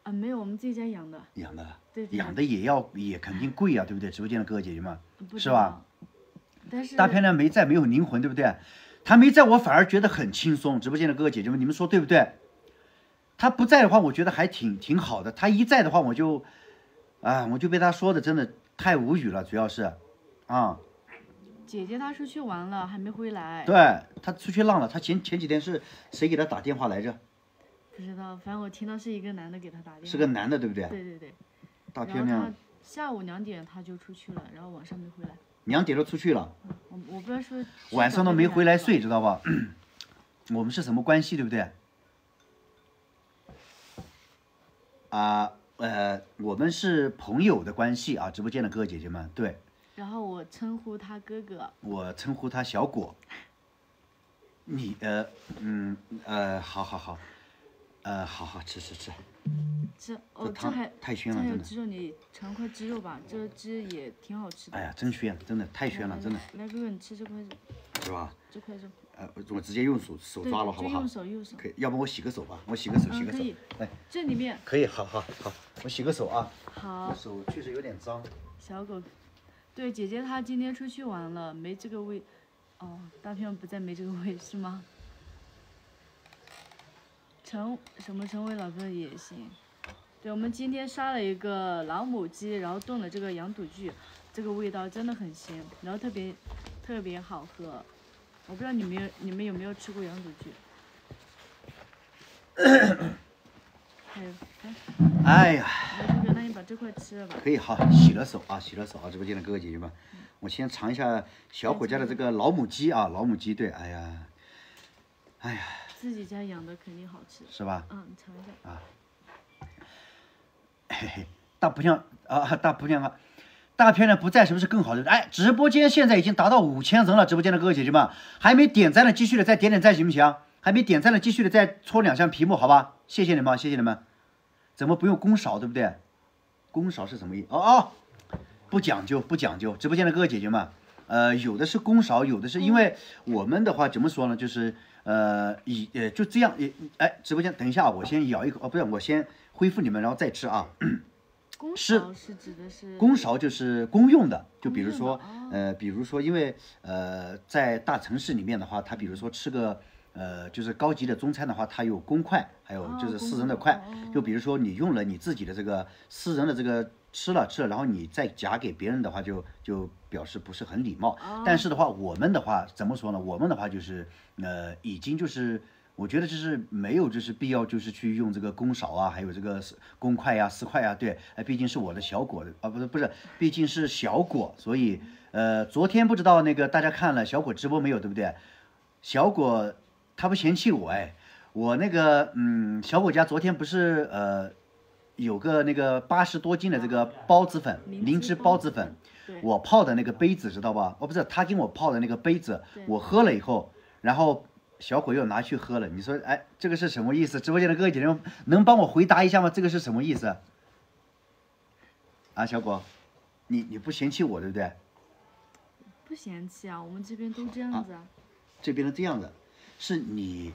啊，没有，我们自己家养的。 养的， 对。 养的也肯定贵啊，对不对？直播间的哥哥姐姐们，是吧？ 但是大漂亮没在，没有灵魂，对不对？他没在我反而觉得很轻松。直播间的哥哥姐姐们，你们说对不对？他不在的话，我觉得还挺好的。他一在的话，我就被他说的真的太无语了，主要是，啊。 姐姐她出去玩了，还没回来。 对，她出去浪了。她前几天是谁给她打电话来着？ 不知道，反正我听到是一个男的给她打电话。 是个男的，对不对？ 对。 大漂亮。 下午2点他就出去了，然后晚上没回来。 2点都出去了。 我不知道说。 晚上都没回来睡，知道吧？我们是什么关系，对不对？我们是朋友的关系啊，直播间的哥哥姐姐们，对。 然后我称呼他哥哥。 我称呼他小果。你好，好，吃。 这还太鲜了，真的。 鸡肉，你尝块鸡肉吧，这鸡也挺好吃的。 哎呀，真鲜，真的太鲜了，真的。 来，哥哥，你吃这块肉。 是吧？ 这块肉。 我直接用手抓了，好不好？ 用手。 可以，要不我洗个手吧？我洗个手。 可以。 来， 这里面。 可以，好，我洗个手啊。 好。 手确实有点脏。 小狗。对，姐姐她今天出去玩了，没这个位。哦，大片不在，没这个位是吗？成为老哥也行。对，我们今天杀了一个老母鸡，然后炖了这个羊肚菌，这个味道真的很鲜，然后特别好喝。我不知道你们有没有吃过羊肚菌？还有， 哎呀。 那你把这块吃了吧。 可以，好，洗了手啊，直播间的哥哥姐姐们，我先尝一下小伙家的这个老母鸡啊，老母鸡，对，哎呀。 自己家养的肯定好吃。 是吧？ 你尝一下。 啊。嘿嘿，大漂亮不在，是不是更好的？哎，直播间现在已经达到5000人了，直播间的哥哥姐姐们，还没点赞的继续的再点赞行不行？还没点赞的继续的再戳2箱屏幕，好吧？谢谢你们。怎么不用公勺，对不对？公勺是什么意思？不讲究。直播间的哥哥姐姐们，有的是公勺，有的是因为我们的话怎么说呢？就是就这样，直播间等一下啊，我先咬一口，不是，我先恢复你们，然后再吃啊。 公勺是指的是？ 公勺就是公用的，就比如说，因为在大城市里面的话，他比如说吃个就是高级的中餐的话，它有公筷，还有就是私人的筷。就比如说你用了你自己的这个私人的这个吃了，然后你再夹给别人的话，就表示不是很礼貌。但是的话，我们的话怎么说呢？我们的话就是已经就是。我觉得就是没有就是必要就是去用这个公勺啊，还有这个公筷呀、私筷呀，对，毕竟是我的小果啊，不是，毕竟是小果，所以昨天不知道那个大家看了小果直播没有，对不对？小果他不嫌弃我我那个小果家昨天不是有个那个80多斤的这个包子粉，灵芝包子粉，我泡的那个杯子知道吧？不是他给我泡的那个杯子，我喝了以后，然后。小果又拿去喝了，你说，这个是什么意思？直播间的哥哥姐姐能帮我回答一下吗？这个是什么意思？啊，小果，你不嫌弃我对不对？ 不嫌弃啊，我们这边都这样子啊。 这边的这样子，是你。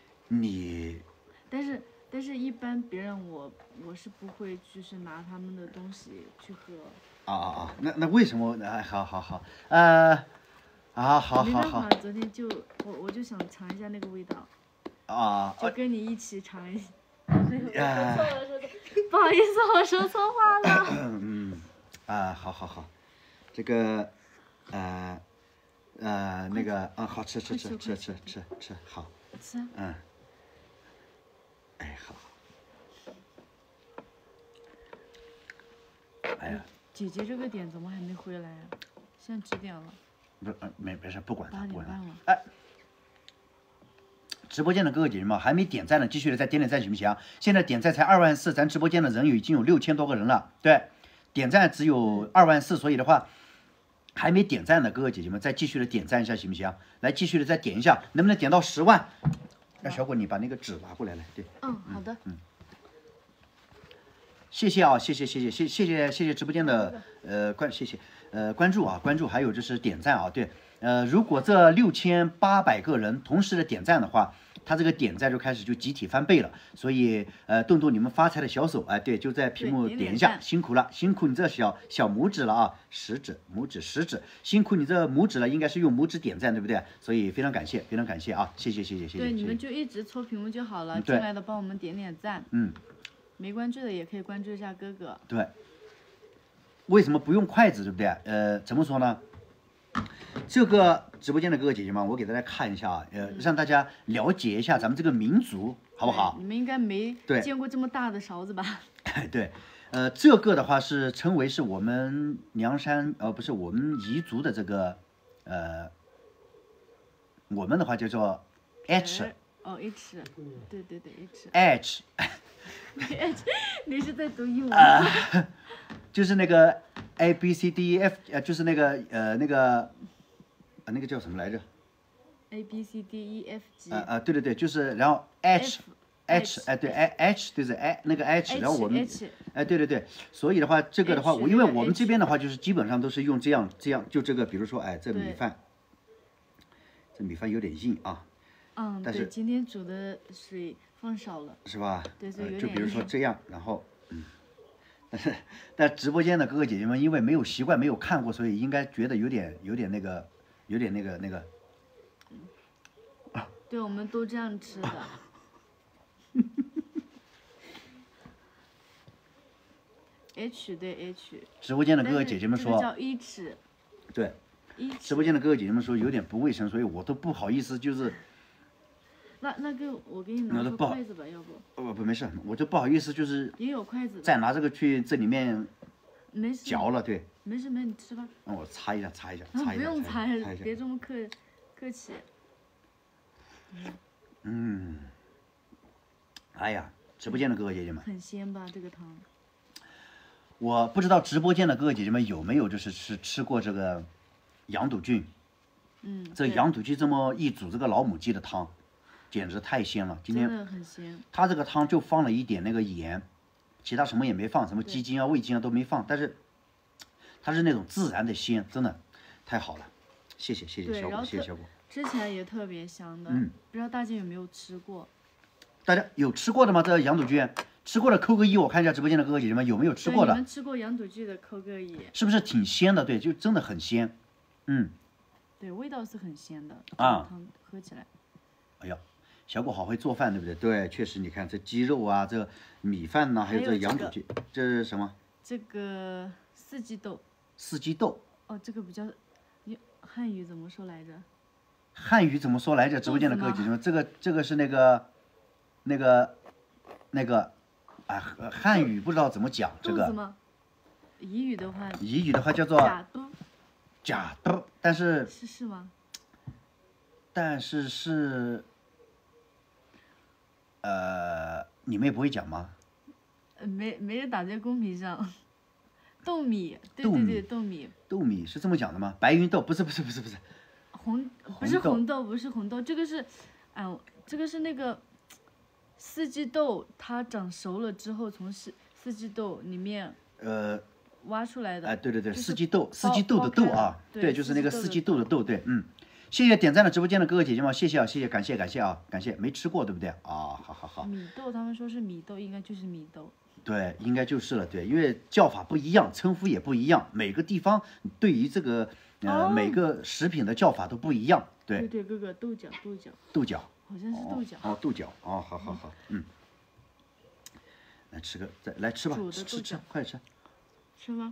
但是一般别人我是不会就是拿他们的东西去喝。 那为什么？好， 好。 好。 昨天我就想尝一下那个味道。就跟你一起尝一下。不好意思，我说错话了。 好。这个那个好吃，好。 吃。 好。哎呀。 姐姐这个点怎么还没回来啊？现在几点了？ 没事，不管他。 8点半了。 直播间的哥哥姐姐们还没点赞的，继续的再点赞行不行？现在点赞才2万4，咱直播间的人已经有6000多个人了。对，点赞只有2万4，所以的话，还没点赞的哥哥姐姐们再继续的点赞一下行不行？来，继续的再点一下，能不能点到10万？让小果你把那个纸拿过来，对。 好的。 谢谢啊，谢谢直播间的关注啊，还有就是点赞啊，对，如果这6800个人同时的点赞的话， 它这个点赞就开始就集体翻倍了。所以动动你们发财的小手，哎，对，就在屏幕点一下，辛苦了，辛苦你这小拇指了啊，食指、拇指、食指，辛苦你这拇指了，应该是用拇指点赞，对不对？所以非常感谢，非常感谢啊，谢谢。 对，你们就一直戳屏幕就好了，进来的帮我们点点赞。没关注的也可以关注一下哥哥。 对。为什么不用筷子，对不对？怎么说呢？这个直播间的哥哥姐姐们，我给大家看一下啊，让大家了解一下咱们这个民族，好不好？ 你们应该没见过这么大的勺子吧？ 对，这个的话是称为是我们凉山，不是我们彝族的这个，我们的话叫做 H。 哦 H，对 H。 你是在读英文？ 就是那个 A B C D E F，就是那个那个叫什么来着 ？A B C D E F G。 对，就是然后 H，哎对 H 对是那个 H， 然后我们对，所以的话这个的话，因为我们这边的话就是基本上都是用这样就这个，比如说这米饭有点硬啊。 对，今天煮的水放少了， 是吧？ 对，所以有点就比如说这样，然后但直播间的哥哥姐姐们因为没有习惯，没有看过，所以应该觉得有点那个。 对，我们都这样吃的。H 对 H。 直播间的哥哥姐姐们说。 叫H。 对。直播间的哥哥姐姐们说有点不卫生，所以我都不好意思，就是。 那个我给你拿个筷子吧，要不？ 不没事，我就不好意思，就是也有筷子。 再拿这个去这里面嚼了，对。 没事，你吃吧。 让我擦一下。 不用擦，别这么客气。 哎呀，直播间的哥哥姐姐们。 很鲜吧这个汤？ 我不知道直播间的哥哥姐姐们有没有就是吃过这个羊肚菌。这羊肚菌这么一煮这个老母鸡的汤。简直太鲜了！今天真的很鲜。 它这个汤就放了一点那个盐，其他什么也没放，什么鸡精啊、味精啊都没放，但是它是那种自然的鲜，真的太好了。谢谢小果，谢谢小果。 吃起来也特别香的。不知道大家有没有吃过？ 大家有吃过的吗？这羊肚菌吃过的扣个一，我看一下直播间的哥哥姐姐们有没有吃过的。 你们吃过羊肚菌的扣个一。 是不是挺鲜的？对，就真的很鲜。 对，味道是很鲜的。 汤喝起来。 哎呀。小果好会做饭，对不对？对，确实，你看这鸡肉啊，这米饭呐，还有这羊肚菌，这是什么？ 这个四季豆。 四季豆。 哦，这个比较，汉语怎么说来着？ 汉语怎么说来着？直播间的哥姐姐们，这个是那个，汉语不知道怎么讲这个。 彝语的话叫做假豆，但是。 是吗？ 但是。你们也不会讲吗？ 没人打在公屏上。豆米，对，豆米是这么讲的吗？白芸豆不是。 不是红豆，这个是，这个是那个四季豆，它长熟了之后从四季豆里面挖出来的。 对，四季豆的豆啊，对，就是那个四季豆的豆，对，谢谢点赞的直播间的哥哥姐姐们，谢谢，感谢没吃过对不对啊？好。 米豆他们说是米豆，应该就是米豆。 对，应该就是了，对，因为叫法不一样，称呼也不一样，每个地方对于这个每个食品的叫法都不一样，对。 对，哥哥，豆角。好像是豆角。 豆角，好，来吃吧，吃，快吃。 吃吗？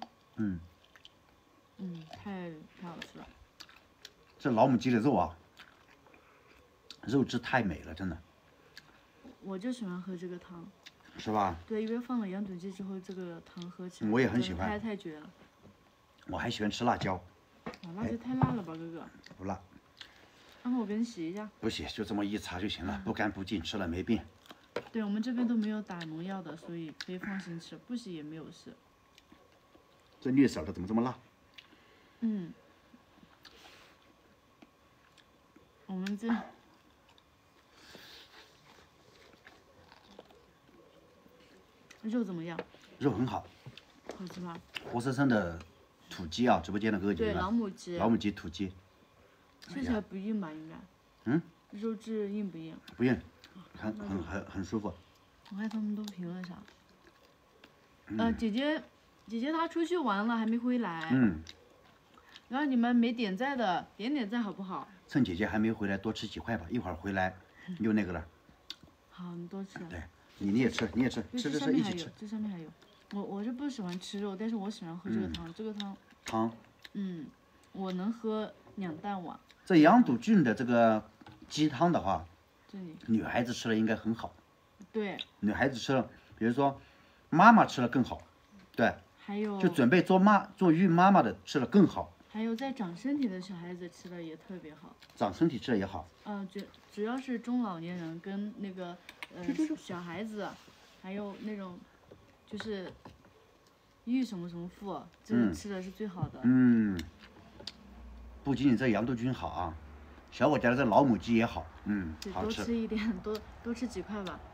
太好吃了。 这老母鸡的肉啊，肉质太美了，真的。 我就喜欢喝这个汤。 是吧？ 对，因为放了羊肚鸡之后，这个汤喝起来我也很喜欢， 太绝了。 我还喜欢吃辣椒。 辣椒太辣了吧，哥哥？ 不辣。 那我给你洗一下。 不洗，就这么一擦就行了，不干不净，吃了没病。 对，我们这边都没有打农药的，所以可以放心吃，不洗也没有事。 这绿色的怎么这么辣？ 我们这。肉怎么样？ 肉很好。 好吃吗？ 活生生的土鸡啊！直播间的哥哥姐姐们。 对，老母鸡。 老母鸡土鸡。 吃起来不硬吧？应该。 肉质硬不硬？ 不硬，很舒服。 我看他们都评论啥？姐姐她出去玩了，还没回来。然后你们没点赞的，点赞好不好？ 趁姐姐还没回来，多吃几块吧，一会儿回来又那个了。 好，你多吃。 对，你也吃，你也吃，吃一起吃。 这上面还有，我是不喜欢吃肉，但是我喜欢喝这个汤，这个汤。我能喝2大碗。 这羊肚菌的这个鸡汤的话， 这里女孩子吃了应该很好。 对。 女孩子吃了，比如说妈妈吃了更好，对。 还有。 就准备做孕妈妈的吃了更好。 还有在长身体的小孩子吃的也特别好。 长身体吃的也好。 主要是中老年人跟那个小孩子，还有那种就是育什么妇，这个吃的是最好的。 不仅仅这羊肚菌好啊，小我家的这老母鸡也好，好吃。 多吃一点，多吃几块吧。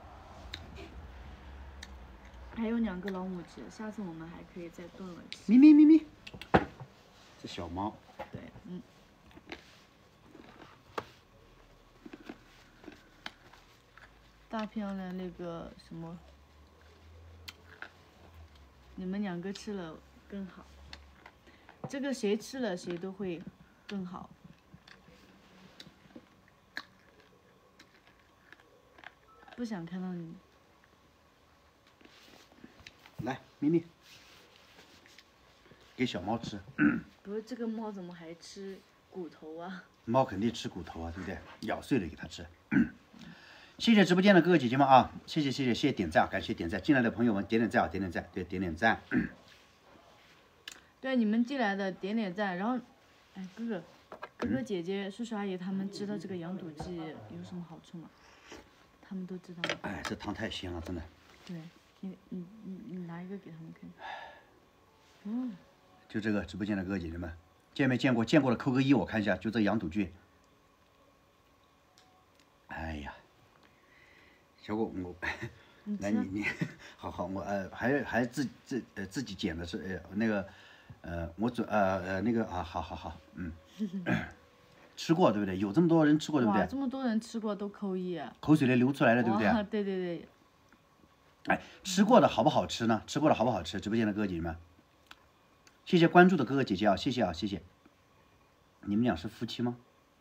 还有2个老母鸡，下次我们还可以再炖了吃。 咪，这小猫。 对，大漂亮那个什么，你们2个吃了更好。这个谁吃了谁都会更好。不想看到你。 来，咪，给小猫吃。 不是这个猫怎么还吃骨头啊？ 猫肯定吃骨头啊，对不对？咬碎了给它吃。谢谢直播间的哥哥姐姐们啊，谢谢点赞，感谢点赞，进来的朋友们点赞啊，点赞，对，点赞。 对，你们进来的点赞，然后，哥哥姐姐、叔叔阿姨他们知道这个羊肚鸡有什么好处吗？他们都知道吗？ 这汤太鲜了，真的。 对，你拿一个给他们看。 就这个直播间的哥哥姐姐们，见没见过？见过的扣个1，我看一下，就这羊肚菌。哎呀，小果我，来你，好，我还自己剪的是那个我那个啊，好，吃过对不对？有这么多人吃过对不对？ 哇，这么多人吃过都扣1， 口水都流出来了对不对？ 对。 哎，吃过的好不好吃呢？吃过的好不好吃？直播间的哥哥姐姐们，谢谢关注的哥哥姐姐啊，谢谢。你们俩是夫妻吗？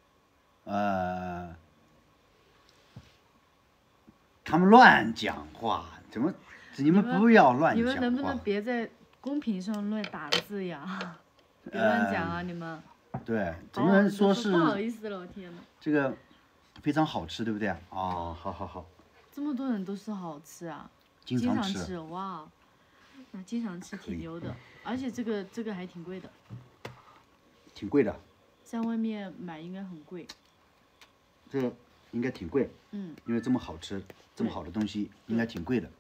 他们乱讲话，怎么？你们不要乱讲话。 你们能不能别在公屏上乱打字呀？别乱讲啊，你们。 对，怎么能说是？ 不好意思了，我天哪。 这个非常好吃，对不对？好。 这么多人都说好吃啊？ 经常吃， 哇，那经常吃挺牛的，而且这个还挺贵的。 挺贵的。 在外面买应该很贵。 这个应该挺贵。因为这么好吃，这么好的东西应该挺贵的。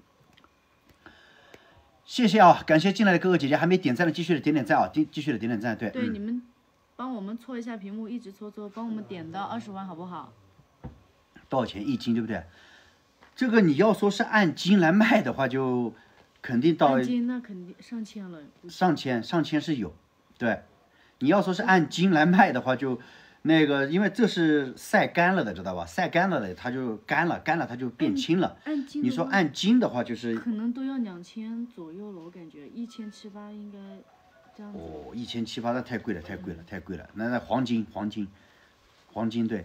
谢谢啊，感谢进来的哥哥姐姐，还没点赞的继续的点赞啊，继续的点赞，对。 对，你们帮我们搓一下屏幕，一直搓，帮我们点到20万好不好？ 多少钱1斤，对不对？这个你要说是按斤来卖的话，就肯定到按斤那肯定上千了。 上千是有，对。你要说是按斤来卖的话，就那个，因为这是晒干了的，知道吧？晒干了的，它就干了它就变轻了。 按斤。 你说按斤的话，就是可能都要2000左右了，我感觉1700-1800应该这样子。 哦，1700-1800那太贵了。那黄金对，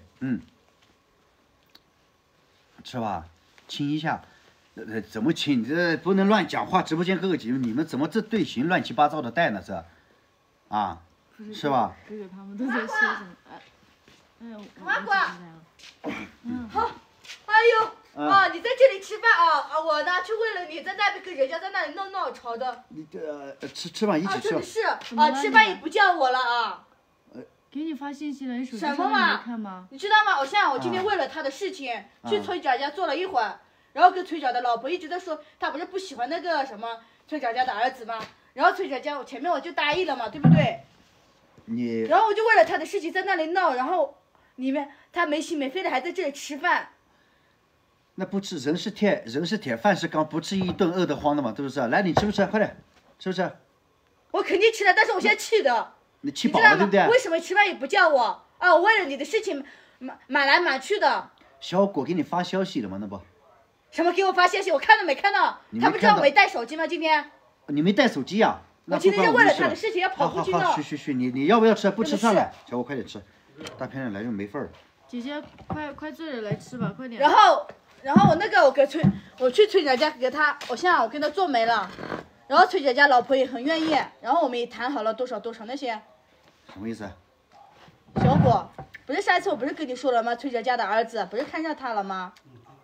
吃吧。亲一下，怎么亲？这不能乱讲话。直播间哥哥姐姐，你们怎么这队形乱七八糟的带呢？这，是吧？ 哥哥他们都在说什么？ 呱呱。好。你在这里吃饭啊？我呢，就为了你在那边跟人家在那里闹吵的。 你吃吧，一起吃。 真的是吃饭也不叫我了啊。 给你发信息了，你手机上没看吗？ 你知道吗？我今天为了他的事情去崔姐家坐了一会儿，然后跟崔姐的老婆一直在说，他不是不喜欢那个什么崔姐家的儿子吗？然后崔姐家前面我就答应了嘛，对不对？然后我就为了他的事情在那里闹，然后他没心没肺的还在这里吃饭。 那不吃人是铁，饭是钢，不吃一顿饿得慌的嘛，对不对？来，你吃不吃？快点，吃不吃？ 我肯定吃了，但是我现在气的。 你气饱了对不对？ 为什么吃饭也不叫我啊？我为了你的事情满来满去的。 小果给你发消息了吗？那不， 什么给我发消息？我看都没看到。他不知道我没带手机吗？今天。 你没带手机呀？ 我今天就为了他的事情要跑过去的。 好，去，你要不要吃？不吃算了，小果快点吃，大漂亮来就没份儿。 姐姐，快坐着来吃吧，快点。 然后我去崔姐家给他，我跟他做媒了，然后崔姐家老婆也很愿意，然后我们也谈好了多少那些。 什么意思？ 小果，不是上一次我不是跟你说了吗？崔姐家的儿子不是看上他了吗？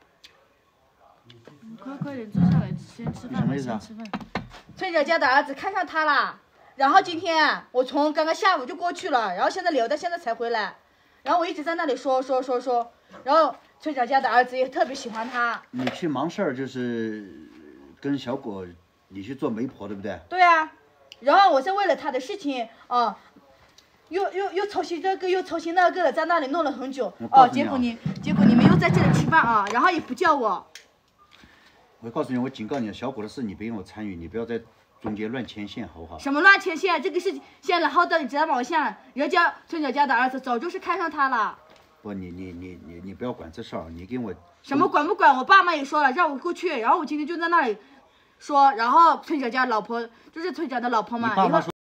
快点坐下来，先吃饭吧，先吃饭。 崔姐家的儿子看上他了，然后今天我从刚刚下午就过去了，然后现在留到现在才回来，然后我一直在那里说，然后崔姐家的儿子也特别喜欢他。 你去忙事儿就是跟小果你去做媒婆对不对？ 对啊，然后我是为了他的事情又操心这个又操心那个的，在那里弄了很久结果你们又在这里吃饭啊，然后也不叫我。 我告诉你，我警告你，小果的事你别跟我参与，你不要在中间乱牵线，好不好？ 什么乱牵线？这个事情现在好到你知道吗？我现在人家崔小家的儿子早就是看上他了。 不，你不要管这事儿，你跟我什么管不管？我爸妈也说了让我过去，然后我今天就在那里说，然后崔小家老婆就是崔家的老婆嘛，以后。